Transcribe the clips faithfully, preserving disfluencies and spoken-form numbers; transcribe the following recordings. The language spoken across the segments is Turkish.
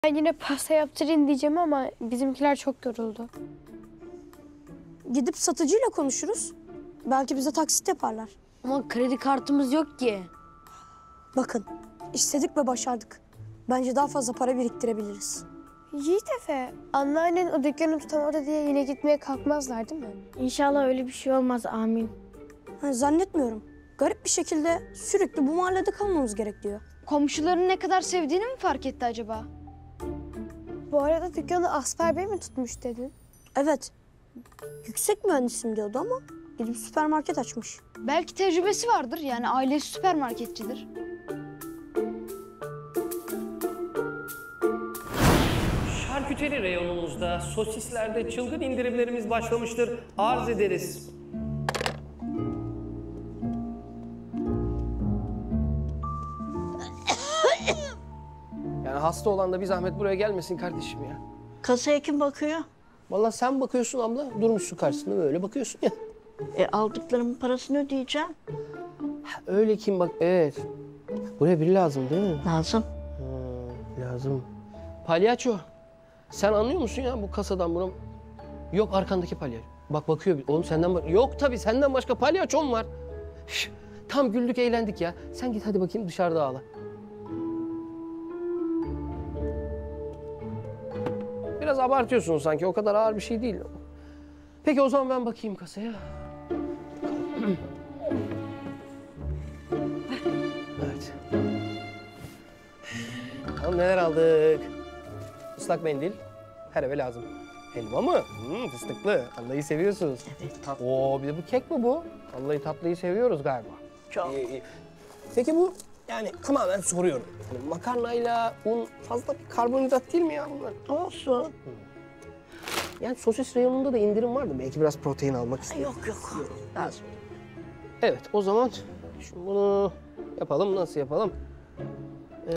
Ben yine pasta yaptırayım diyeceğim ama bizimkiler çok yoruldu. Gidip satıcıyla konuşuruz. Belki bize taksit yaparlar. Ama kredi kartımız yok ki. Bakın, istedik ve başardık. Bence daha fazla para biriktirebiliriz. Yiğit Efe, anneannen o dükkanı tutamadı diye yine gitmeye kalkmazlar değil mi? İnşallah öyle bir şey olmaz, amin. Ha, zannetmiyorum. Garip bir şekilde sürekli bu mahallede kalmamız gerek diyor. Komşuların ne kadar sevdiğini mi fark etti acaba? Bu arada dükkanı Asper Bey mi tutmuş dedin? Evet, yüksek mühendisim diyordu ama gidip süpermarket açmış. Belki tecrübesi vardır. Yani ailesi süpermarketçidir. Şarküteri reyonumuzda sosislerde çılgın indirimlerimiz başlamıştır. Arz ederiz. Yani hasta olan da bir zahmet buraya gelmesin kardeşim ya. Kasaya kim bakıyor? Vallahi sen bakıyorsun abla, durmuşsun karşısında böyle bakıyorsun ya. E aldıklarımın parasını ödeyeceğim. Öyle kim bak, evet. Buraya biri lazım değil mi? Lazım. Ha, lazım. Palyaço, sen anlıyor musun ya bu kasadan bunu? Yok arkandaki palyaço. Bak bakıyor, oğlum senden bak. Yok tabii senden başka palyaçom var. Üf, tam güldük eğlendik ya. Sen git hadi bakayım dışarıda ağla. Biraz abartıyorsun sanki, o kadar ağır bir şey değil. Peki o zaman ben bakayım kasaya. Evet. Bakalım neler aldık. Islak mendil, her eve lazım. Helva mı? Hmm, fıstıklı. Vallahi seviyorsunuz. Evet. Oo, bir de bu kek mi bu? Vallahi tatlıyı seviyoruz galiba. Çok. İyi, iyi. Peki bu, yani tamamen soruyorum. Yani makarnayla un fazla bir karbonhidrat değil mi ya bunlar? Olsun. Yani sosis reyonunda da indirim vardı. Belki biraz protein almak istedim. Yok yok. Lazım. Evet, o zaman şimdi bunu yapalım. Nasıl yapalım? Ee,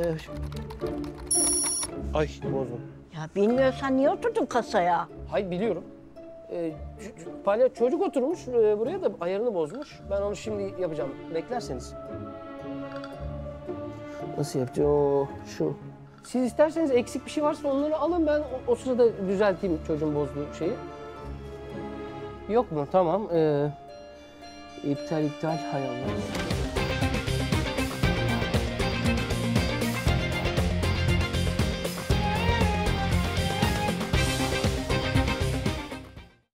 ay bozdum. Ya bilmiyorsan niye oturdun kasaya? Hay biliyorum. Ee, ç- ç- palya çocuk oturmuş e, buraya da ayarını bozmuş. Ben onu şimdi yapacağım. Beklerseniz. Nasıl yapacağım? Oo, şu. Siz isterseniz eksik bir şey varsa onları alın. Ben o, o sırada düzelteyim çocuğun bozduğu şeyi. Yok mu? Tamam. Ee, iptal iptal. Hay Allah.